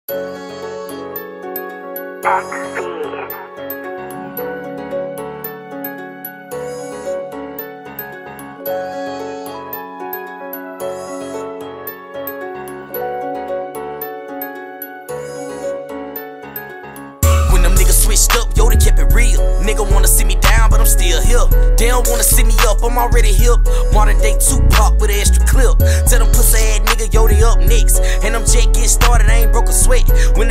When them niggas switched up, yo, they kept it real. Nigga wanna see me down, but I'm still here. They don't wanna see me up, I'm already hip. Modern day Tupac with an extra clip. Tell them pussy ass nigga, yo, they up next. And I'm just getting started, I ain't broke a sweat. When